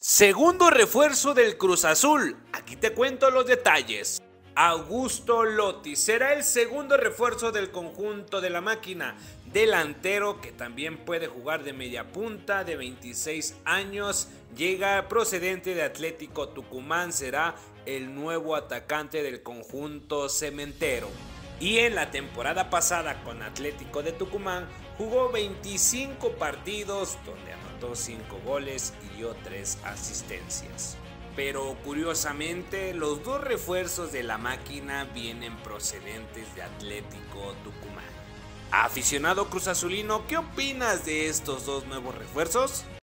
Segundo refuerzo del Cruz Azul. Aquí te cuento los detalles. Augusto Lotti será el segundo refuerzo del conjunto de la máquina. Delantero que también puede jugar de media punta, de 26 años, llega procedente de Atlético Tucumán, será el nuevo atacante del conjunto cementero. Y en la temporada pasada con Atlético de Tucumán jugó 25 partidos donde anotó 5 goles y dio 3 asistencias. Pero curiosamente los dos refuerzos de la máquina vienen procedentes de Atlético Tucumán. Aficionado cruzazulino, ¿qué opinas de estos dos nuevos refuerzos?